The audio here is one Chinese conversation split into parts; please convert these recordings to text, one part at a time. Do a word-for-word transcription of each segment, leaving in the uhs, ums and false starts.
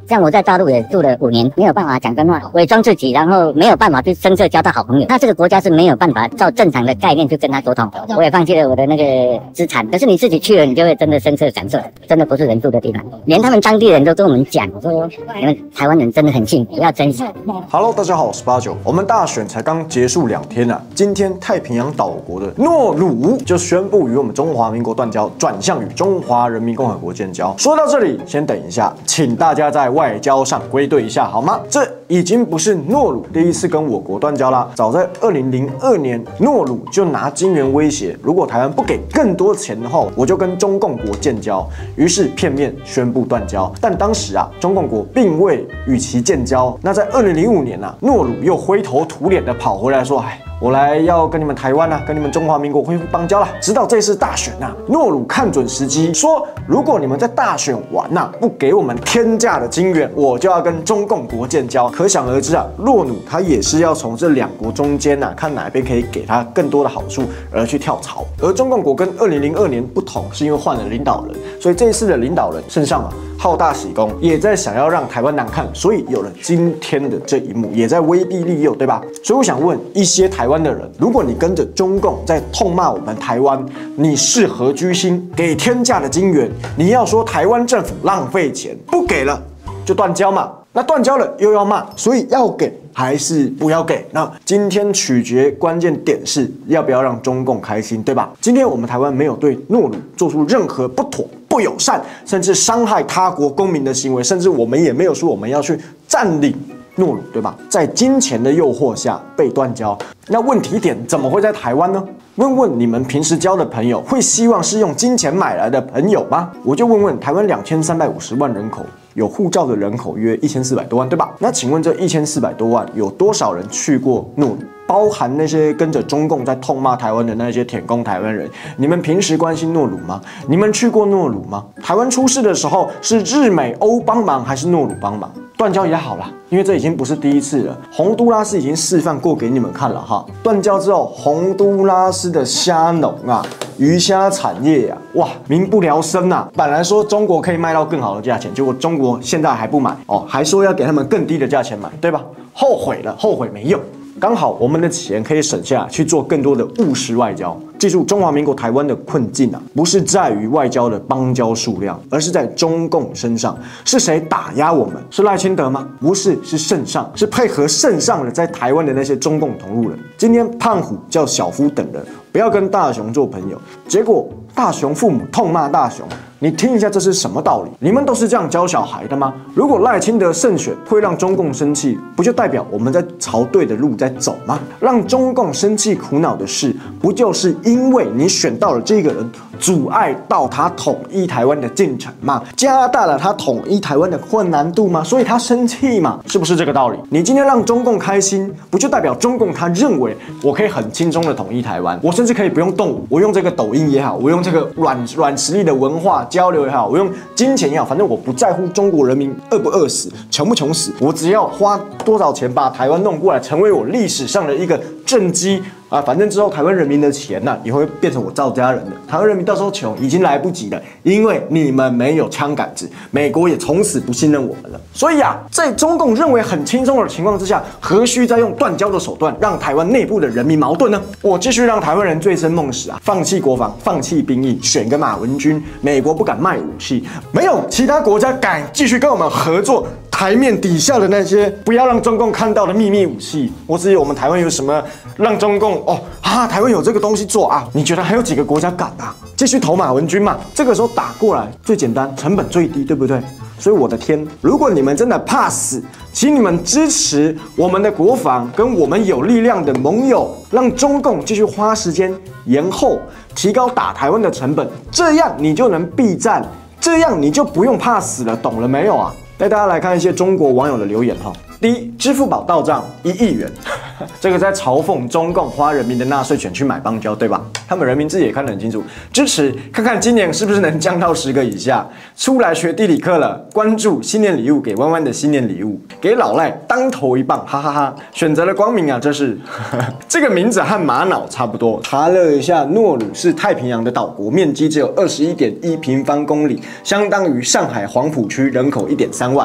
像我在大陆也住了五年，没有办法讲真话，伪装自己，然后没有办法去深色交到好朋友。那这个国家是没有办法照正常的概念去跟他沟通。我也放弃了我的那个资产，可是你自己去了，你就会真的深色感受，真的不是人住的地方。连他们当地人都跟我们讲，说你们台湾人真的很幸福，要珍惜。 Hello， 大家好，我是八九。我们大选才刚结束两天啊，今天太平洋岛国的诺鲁就宣布与我们中华民国断交，转向与中华人民共和国建交。说到这里，先等一下，请大家在外交上归队一下好吗？这已经不是诺鲁第一次跟我国断交啦，早在二零零二年，诺鲁就拿金元威胁，如果台湾不给更多钱的话，我就跟中共国建交。于是片面宣布断交，但当时啊，中共国并未与其建交。那在二零零五年啊，诺鲁又灰头土脸的跑回来说，哎。我来要跟你们台湾啊，跟你们中华民国恢复邦交了。直到这次大选啊，诺鲁看准时机，说如果你们在大选完呐、啊，不给我们天价的金元，我就要跟中共国建交。可想而知啊，诺鲁他也是要从这两国中间呐、啊，看哪边可以给他更多的好处而去跳槽。而中共国跟二零零二年不同，是因为换了领导人，所以这一次的领导人圣上啊，好大喜功，也在想要让台湾难看，所以有了今天的这一幕，也在威逼利诱，对吧？所以我想问一些台湾的人，如果你跟着中共在痛骂我们台湾，你是何居心？给天价的金元，你要说台湾政府浪费钱，不给了就断交嘛？那断交了又要骂，所以要给还是不要给？那今天取决关键点是要不要让中共开心，对吧？今天我们台湾没有对诺鲁做出任何不妥、不友善，甚至伤害他国公民的行为，甚至我们也没有说我们要去占领诺鲁，对吧？在金钱的诱惑下被断交，那问题点怎么会在台湾呢？问问你们平时交的朋友，会希望是用金钱买来的朋友吗？我就问问台湾两千三百五十万人口，有护照的人口约一千四百多万，对吧？那请问这一千四百多万有多少人去过诺鲁？包含那些跟着中共在痛骂台湾的那些舔共台湾人，你们平时关心诺鲁吗？你们去过诺鲁吗？台湾出事的时候是日美欧帮忙还是诺鲁帮忙？断交也好啦，因为这已经不是第一次了。洪都拉斯已经示范过给你们看了哈。断交之后，洪都拉斯的虾农啊、鱼虾产业啊，哇，民不聊生啊。本来说中国可以卖到更好的价钱，结果中国现在还不买哦，还说要给他们更低的价钱买，对吧？后悔了，后悔没用。刚好我们的钱可以省下去做更多的务实外交。记住，中华民国台湾的困境啊，不是在于外交的邦交数量，而是在中共身上。是谁打压我们？是赖清德吗？不是，是圣上，是配合圣上的在台湾的那些中共同路人。今天胖虎叫小夫等人不要跟大雄做朋友，结果大雄父母痛骂大雄。你听一下，这是什么道理？你们都是这样教小孩的吗？如果赖清德胜选会让中共生气，不就代表我们在朝对的路在走吗？让中共生气苦恼的事，不就是因为你选到了这个人，阻碍到他统一台湾的进程吗？加大了他统一台湾的困难度吗？所以他生气嘛，是不是这个道理？你今天让中共开心，不就代表中共他认为我可以很轻松的统一台湾，我甚至可以不用动武，我用这个抖音也好，我用这个软软实力的文化交流也好，我用金钱也好，反正我不在乎中国人民饿不饿死、穷不穷死，我只要花多少钱把台湾弄过来，成为我历史上的一个政绩啊！反正之后台湾人民的钱呐、啊，也会变成我赵家人的。台湾人民到时候穷已经来不及了，因为你们没有枪杆子，美国也从此不信任我们了。所以啊，在中共认为很轻松的情况之下，何须再用断交的手段让台湾内部的人民矛盾呢？我继续让台湾人醉生梦死啊！放弃国防，放弃兵役，选个马文君，美国不敢卖武器，没有其他国家敢继续跟我们合作。台面底下的那些不要让中共看到的秘密武器，或是我们台湾有什么让中共哦啊，台湾有这个东西做啊？你觉得还有几个国家敢啊？继续投马文君嘛？这个时候打过来最简单，成本最低，对不对？所以我的天，如果你们真的怕死，请你们支持我们的国防跟我们有力量的盟友，让中共继续花时间延后，提高打台湾的成本，这样你就能避战，这样你就不用怕死了，懂了没有啊？带大家来看一些中国网友的留言哈。第一，支付宝到账一亿元，这个在嘲讽中共花人民的纳税钱去买邦交，对吧？他们人民自己也看得很清楚，支持看看今年是不是能降到十个以下。出来学地理课了，关注新年礼物给弯弯的新年礼物，给老赖当头一棒，哈哈哈！选择了光明啊，这是这个名字和玛瑙差不多。查了一下，诺鲁是太平洋的岛国，面积只有二十一点一平方公里，相当于上海黄浦区人口一点三万。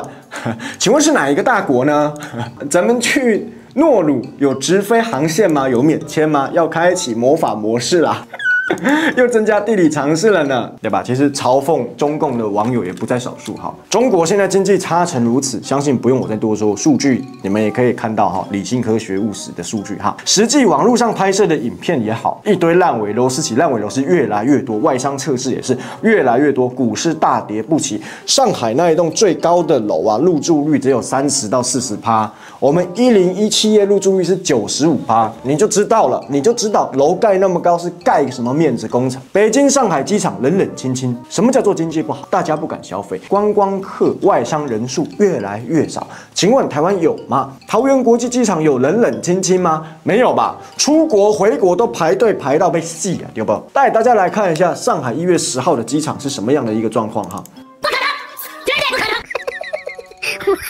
请问是哪一个大国呢？咱们去诺鲁有直飞航线吗？有免签吗？要开启魔法模式啦！又增加地理常识了呢，对吧？其实嘲讽中共的网友也不在少数哈。中国现在经济差成如此，相信不用我再多说，数据你们也可以看到哈，理性科学务实的数据哈。实际网络上拍摄的影片也好，一堆烂尾楼，起烂尾楼是越来越多，外商测试也是越来越多，股市大跌不起。上海那一栋最高的楼啊，入住率只有三十到四十趴，我们一零一七业入住率是九十五趴，你就知道了，你就知道楼盖那么高是盖什么面子工程。北京、上海机场冷冷清清，什么叫做经济不好？大家不敢消费，观光客、外商人数越来越少。请问台湾有吗？桃园国际机场有冷冷清清吗？没有吧？出国回国都排队排到被戏啊，对不？带大家来看一下上海一月十号的机场是什么样的一个状况哈。 不可能，绝对不可能。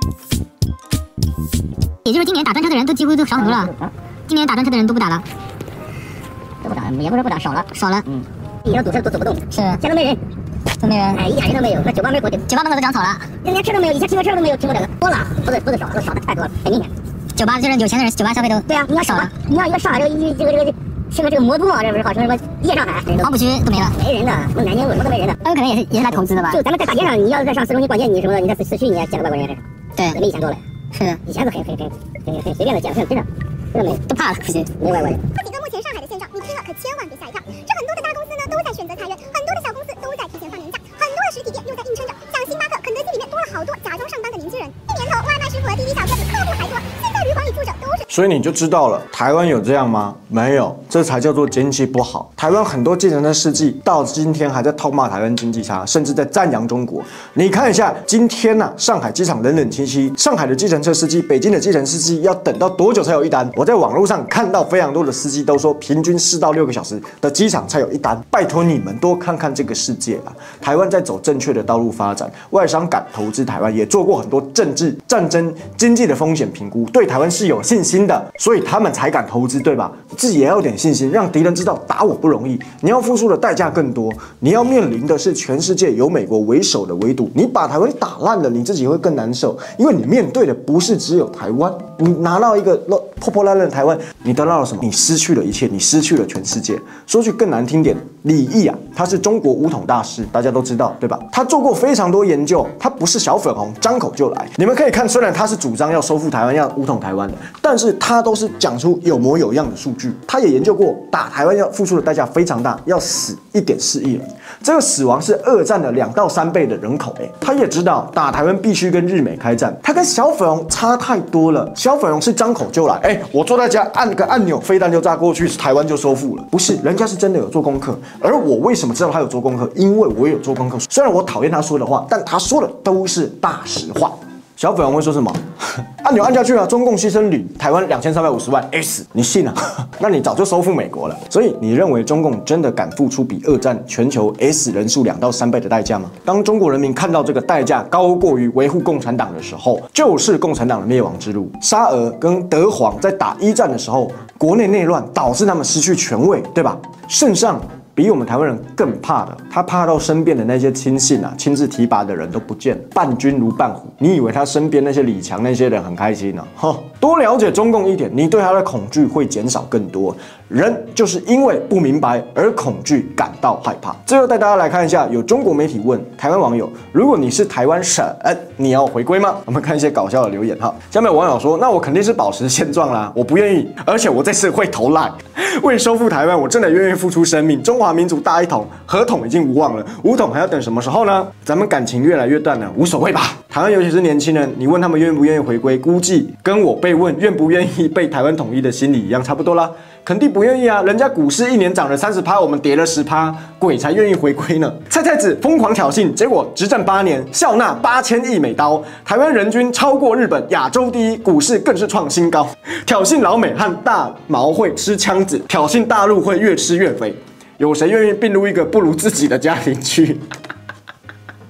也就是今年打专车的人都几乎都少很多了。今年打专车的人都不打了。 都不打，也不是不打，少了， 少了。 嗯，以前堵车都走不动， 是， 现在都没人， 都没人， 哎，一点人都没有。那酒吧门口， 酒吧门口都长草了， 连车都没有，以前停个车都没有，停过两个，多了，不是不是少，少的太多了，很明显。 酒吧就是有钱的人，酒吧消费都对啊，你要少了。 你要一个上海这个这个这个这个这个魔都啊，这不是号称什么夜上海， 黄浦区都没了， 没人的，什么南京路什么都没人的。 那有可能也是也是来投资的吧？ 就咱们在大街上，你要是在上市中心逛街，你什么的，你在市区你也见个外国人， 对， 没以前多了。 是的， 以前是很很很很很随便的见，真的真的没都怕了，可惜没外国人。 几个目前上海的现状，你听了可千万别吓一跳。这很多的大公司呢都在选择裁员，很多的小公司都在提前放年假，很多的实体店又在硬撑着。像星巴克、肯德基里面多了好多假装上班的年轻人。这年头，外卖师傅和滴滴小哥比客户还多。现在旅馆里住着都是。 所以你就知道了，台湾有这样吗？没有，这才叫做经济不好。台湾很多计程车司机到今天还在痛骂台湾经济差，甚至在赞扬中国。你看一下，今天呐、啊，上海机场冷冷清清，上海的计程车司机、北京的计程司机要等到多久才有一单？我在网络上看到非常多的司机都说，平均四到六个小时的机场才有一单。拜托你们多看看这个世界啦，台湾在走正确的道路发展，外商敢投资台湾，也做过很多政治、战争、经济的风险评估，对台湾是有信心的，所以他们才敢投资，对吧？自己也要有点信心，让敌人知道打我不容易，你要付出的代价更多，你要面临的是全世界有美国为首的围堵，你把台湾打烂了，你自己会更难受，因为你面对的不是只有台湾，你拿到一个破破烂烂的台湾，你得到了什么？你失去了一切，你失去了全世界。说句更难听点，李毅啊，他是中国武统大师，大家都知道，对吧？他做过非常多研究，他不是小粉红，张口就来。你们可以看，虽然他是主张要收复台湾、要武统台湾的，但是他都是讲出有模有样的数据。他也研究过，打台湾要付出的代价非常大，要死一点四亿人，这个死亡是二战的两到三倍的人口。哎，他也知道打台湾必须跟日美开战，他跟小粉红差太多了。小粉红是张口就来，哎，我坐在家按个按钮，飞弹就炸过去，台湾就收复了。不是，人家是真的有做功课。而我为什么知道他有做功课？因为我有做功课。虽然我讨厌他说的话，但他说的都是大实话。小粉红会说什么？按钮按下去啊，中共牺牲零，台湾两千三百五十万 S， 你信啊？那你早就收复美国了。所以你认为中共真的敢付出比二战全球 S 人数两到三倍的代价吗？当中国人民看到这个代价高过于维护共产党的时候，就是共产党的灭亡之路。沙俄跟德皇在打一战的时候，国内内乱导致他们失去权位，对吧？圣上比我们台湾人更怕的，他怕到身边的那些亲信啊，亲自提拔的人都不见了，伴君如伴虎。你以为他身边那些李强那些人很开心呢、啊？哈，多了解中共一点，你对他的恐惧会减少更多。人就是因为不明白而恐惧，感到害怕。最后带大家来看一下，有中国媒体问台湾网友：如果你是台湾省，你要回归吗？我们看一些搞笑的留言哈。下面有网友说：那我肯定是保持现状啦，我不愿意，而且我这次会投赖。为收复台湾，我真的愿意付出生命。中华民族大一统，合统已经无望了，武统还要等什么时候呢？咱们感情越来越淡了，无所谓吧。台湾尤其是年轻人，你问他们愿不愿意回归，估计跟我被问愿不愿意被台湾统一的心理一样，差不多啦。肯定不愿意啊！人家股市一年涨了三十趴，我们跌了十趴，鬼才愿意回归呢。蔡太子疯狂挑衅，结果执政八年，笑纳八千亿美刀，台湾人均超过日本，亚洲第一，股市更是创新高。挑衅老美和大毛会吃枪子，挑衅大陆会越吃越肥。有谁愿意并入一个不如自己的家庭去？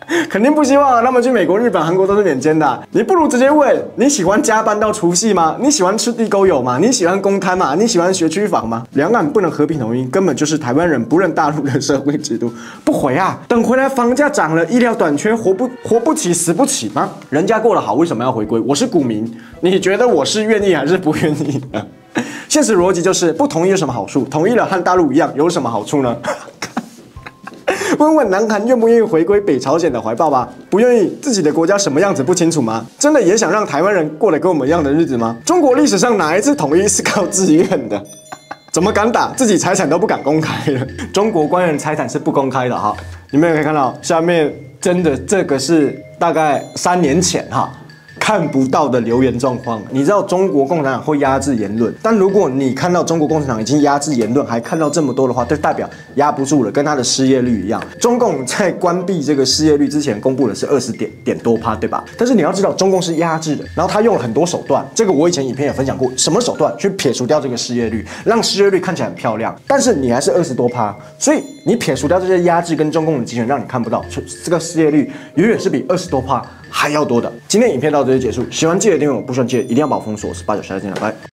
肯定不希望啊，他们去美国、日本、韩国都是免签的啊。你不如直接问：你喜欢加班到除夕吗？你喜欢吃地沟油吗？你喜欢公摊吗？你喜欢学区房吗？两岸不能和平统一，根本就是台湾人不认大陆的社会制度。不回啊！等回来房价涨了，医疗短缺，活不活不起，死不起吗？人家过得好，为什么要回归？我是股民，你觉得我是愿意还是不愿意呢？现实逻辑就是不同意有什么好处？统一了和大陆一样有什么好处呢？问问南韩愿不愿意回归北朝鲜的怀抱吧？不愿意，自己的国家什么样子不清楚吗？真的也想让台湾人过得跟我们一样的日子吗？中国历史上哪一次统一是靠自愿的？怎么敢打？自己财产都不敢公开了。中国官员财产是不公开的哈。你们也可以看到下面，真的这个是大概三年前哈。看不到的留言状况，你知道中国共产党会压制言论，但如果你看到中国共产党已经压制言论，还看到这么多的话，就代表压不住了，跟他的失业率一样。中共在关闭这个失业率之前公布的是二十点点多趴，对吧？但是你要知道，中共是压制的，然后他用了很多手段，这个我以前影片也分享过，什么手段去撇除掉这个失业率，让失业率看起来很漂亮，但是你还是二十多趴，所以你撇除掉这些压制跟中共的集权，让你看不到，这个失业率远远是比二十多趴还要多的。今天影片到这里结束，喜欢记得订阅我，不喜欢记得一定要把我封锁。我是八九，下次见了，拜。